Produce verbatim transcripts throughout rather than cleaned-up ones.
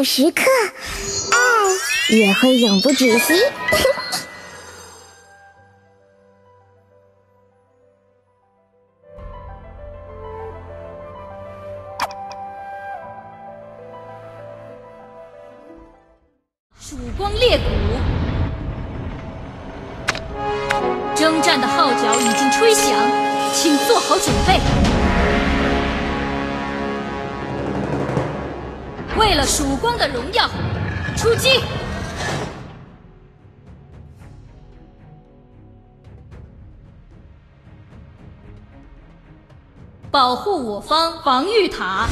时刻，爱也会永不止息。 曙光裂谷，征战的号角已经吹响，请做好准备。为了曙光的荣耀，出击！保护我方防御塔。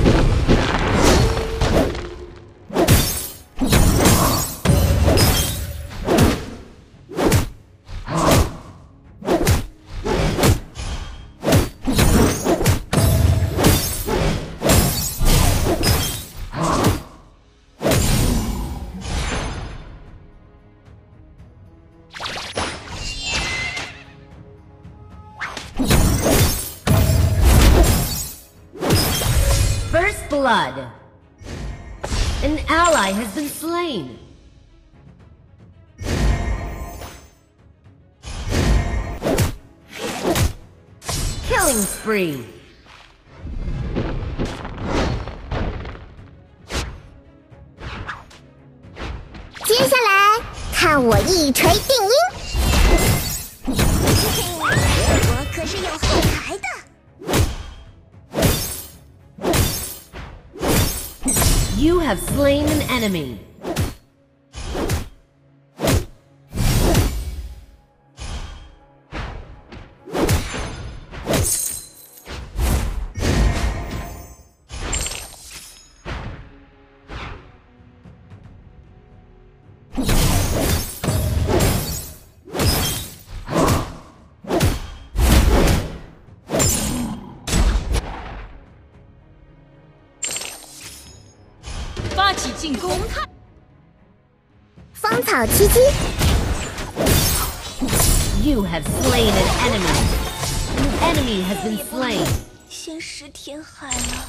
First blood. An ally has been slain. Killing spree. 接下来看我一锤定音。我可是有后台的。 You have slain an enemy. Fight! 发起进攻！ 芳草萋萋。 You have slain an enemy. An enemy has been slain. 先识天海了。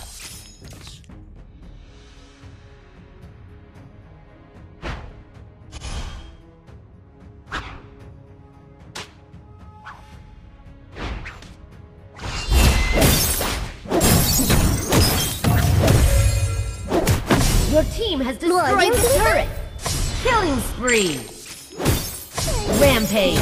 Your team has destroyed the turret! Killing spree! Rampage!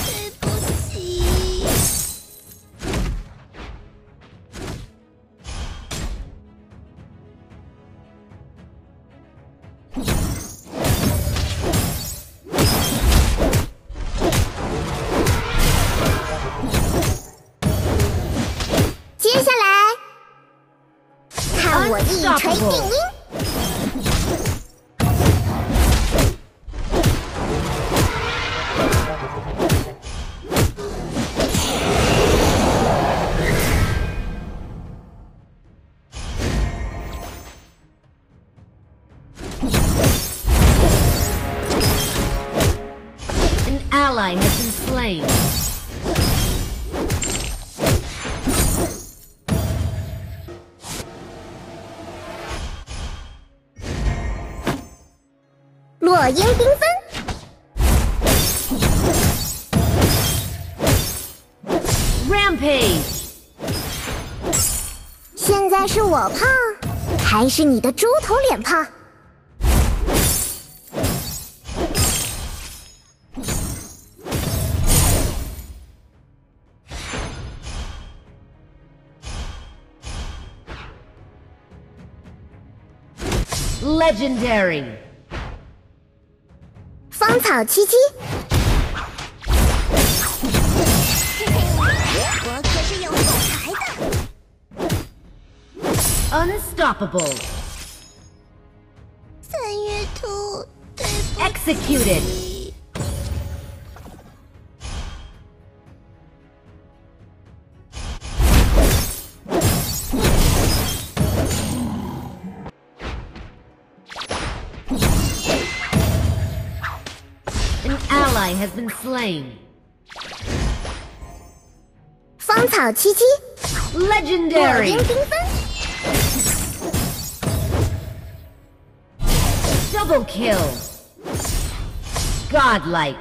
接下来，看我一锤定音。 An ally has been slain. 落英缤纷。 Rampage! 现在是我胖，还是你的猪头脸胖？ Legendary! 芳草萋萋。我可是有后台的。 Unstoppable! 三月兔，对不起。 Executed! An ally has been slain. 芳草萋萋。落 Legendary! 英缤纷。 Double kill. Godlike.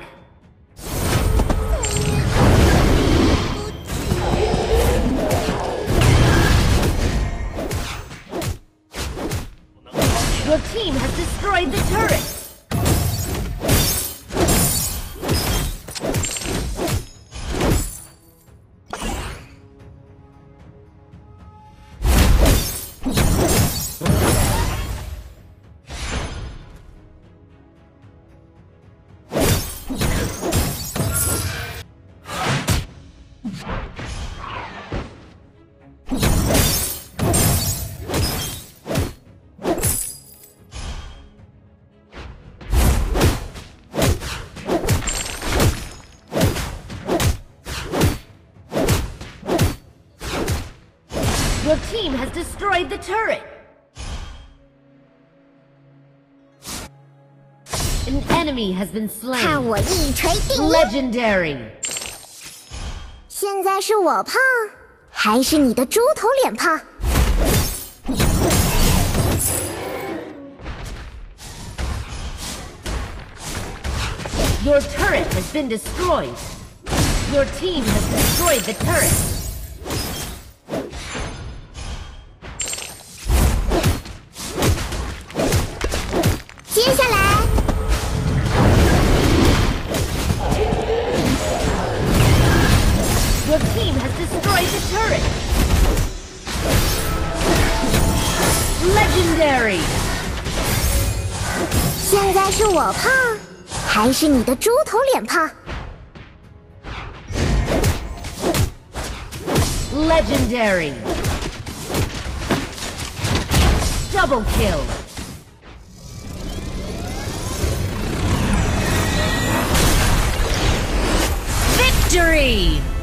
Your team has destroyed the turret. Your team has destroyed the turret! An enemy has been 看 slain. 我一锤定音！ Legendary. 现在是我胖，还是你的猪头脸胖？ Your turret has been destroyed. Your team has destroyed the turret. Your team has destroyed the turret! Legendary! 现在是我胖，还是你的猪头脸胖？ Legendary! Double kill! Victory!